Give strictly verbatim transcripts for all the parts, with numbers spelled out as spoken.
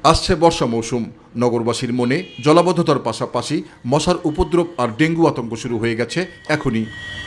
আসছে বর্ষা মৌসুম, নগরবাসীর মনে জলাবদ্ধতার পাশাপাশি মশার উপদ্রব আর ডেঙ্গু আতঙ্ক শুরু হয়ে গেছে এখনই।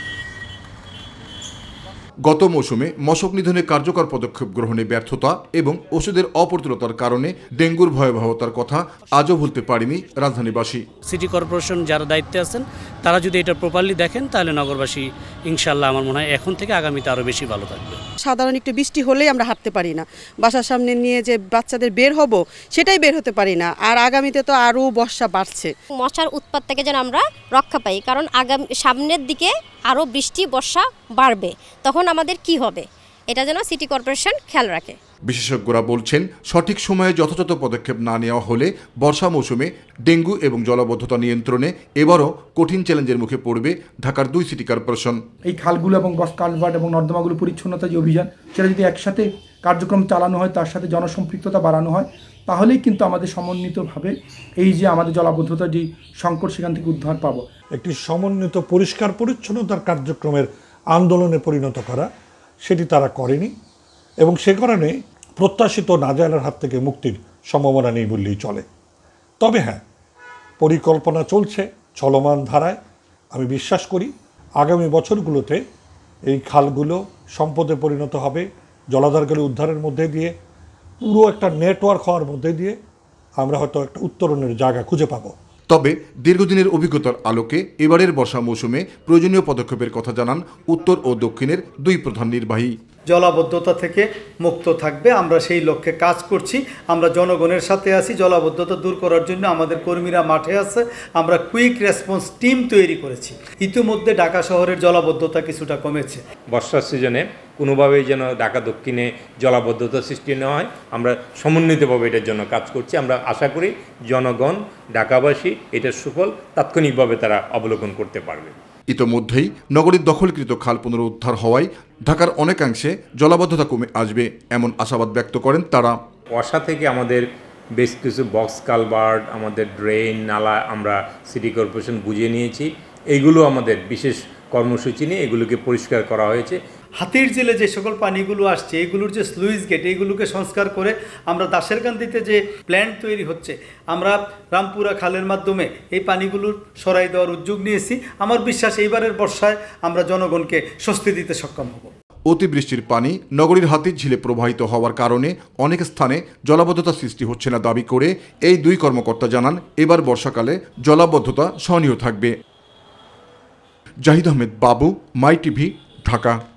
গত মৌসুমে মশক নিধনে কার্যকর পদক্ষেপ গ্রহণে ব্যর্থতা এবং ওষুধের অপ্রতুলতার কারণে ডেঙ্গুর ভয়াবহতার কথা আজও ভুলতে পারেনি রাজধানীবাসী। সিটি কর্পোরেশন যারা দায়িত্বে আছেন তারা যদি এটা প্রপারলি দেখেন তাহলে নগরবাসী ইনশাল্লাহ আমার মনে হয় এখন থেকে আগামীতে আরও বেশি ভালো থাকবে। সাধারণ একটু বৃষ্টি হলেই আমরা হাঁটতে পারি না, বাসার সামনে নিয়ে যে বাচ্চাদের বের হব সেটাই বের হতে পারি না, আর আগামীতে তো আরও বর্ষা বাড়ছে। মশার উৎপাত থেকে যেন আমরা রক্ষা পাই, কারণ আগামী সামনের দিকে আরও বৃষ্টি বর্ষা বাড়বে, তখন আমাদের কি হবে এটা যেন সিটি কর্পোরেশন খেয়াল রাখে। বিশেষজ্ঞরা বলছেন, সঠিক সময়ে যথাযথ পদক্ষেপ না নেওয়া হলে বর্ষা মৌসুমে ডেঙ্গু এবং জলাবদ্ধতা নিয়ন্ত্রণে এবারও কঠিন চ্যালেঞ্জের মুখে পড়বে ঢাকার দুই সিটি কর্পোরেশন। এই খালগুলো এবং কালভার্ট এবং নর্দমাগুলো পরিচ্ছন্নতা যে অভিযান, সেটা যদি একসাথে কার্যক্রম চালানো হয়, তার সাথে জনসম্পৃক্ততা বাড়ানো হয়, তাহলেই কিন্তু আমাদের সমন্বিতভাবে এই যে আমাদের জলাবদ্ধতার যে সংকট সেখান থেকে উদ্ধার পাবো। একটি সমন্বিত পরিষ্কার পরিচ্ছন্নতার কার্যক্রমের আন্দোলনে পরিণত করা, সেটি তারা করেনি এবং সে কারণে প্রত্যাশিত নাজাইলের হাত থেকে মুক্তির সম্ভাবনা নেই বললেই চলে। তবে হ্যাঁ, পরিকল্পনা চলছে চলমান ধারায়। আমি বিশ্বাস করি আগামী বছরগুলোতে এই খালগুলো সম্পদে পরিণত হবে, জলাধারগুলো উদ্ধারের মধ্যে দিয়ে পুরো একটা নেটওয়ার্ক হওয়ার মধ্যে দিয়ে আমরা হয়তো একটা উত্তরণের জায়গা খুঁজে পাবো। তবে দীর্ঘদিনের অভিজ্ঞতার আলোকে এবারের বর্ষা মৌসুমে প্রয়োজনীয় পদক্ষেপের কথা জানান উত্তর ও দক্ষিণের দুই প্রধান নির্বাহী। জলাবদ্ধতা থেকে মুক্ত থাকবে, আমরা সেই লক্ষ্যে কাজ করছি। আমরা জনগণের সাথে আছি, জলাবদ্ধতা দূর করার জন্য আমাদের কর্মীরা মাঠে আছে। আমরা কুইক রেসপন্স টিম তৈরি করেছি। ইতিমধ্যে ঢাকা শহরের জলাবদ্ধতা কিছুটা কমেছে। বর্ষার সিজনে কোনোভাবেই যেন ঢাকা দক্ষিণে জলাবদ্ধতা সৃষ্টি না হয়, আমরা সমন্বিতভাবে এটার জন্য কাজ করছি। আমরা আশা করি জনগণ, ঢাকাবাসী এটার সুফল তাৎক্ষণিকভাবে তারা অবলোকন করতে পারবে। ইতোমধ্যেই নগরীর দখলকৃত খাল পুনরুদ্ধার হওয়ায় ঢাকার অনেকাংশে জলাবদ্ধতা কমে আসবে এমন আশাবাদ ব্যক্ত করেন তারা। বর্ষা থেকে আমাদের বেশ কিছু বক্স কালভার্ট, আমাদের ড্রেন, নালা আমরা সিটি কর্পোরেশন বুঝিয়ে নিয়েছি। এইগুলো আমাদের বিশেষ কর্মসূচি নিয়ে এগুলোকে পরিষ্কার করা হয়েছে। হাতির জেলে যে সকল পানিগুলো আসছে, এগুলোর যে স্লুইস গেট, এইগুলোকে সংস্কার করে আমরা দাসেরকান্দিতে যে প্ল্যান্ট তৈরি হচ্ছে, আমরা রামপুরা খালের মাধ্যমে এই পানিগুলোর সরাই দেওয়ার উদ্যোগ নিয়েছি। আমার বিশ্বাস এইবারের বর্ষায় আমরা জনগণকে স্বস্তি দিতে সক্ষম হব। অতিবৃষ্টির পানি নগরীর হাতির ঝিলে প্রবাহিত হওয়ার কারণে অনেক স্থানে জলাবদ্ধতা সৃষ্টি হচ্ছে না দাবি করে এই দুই কর্মকর্তা জানান, এবার বর্ষাকালে জলাবদ্ধতা সহনীয় থাকবে। জাহিদ আহমেদ বাবু, মাই টিভি, ঢাকা।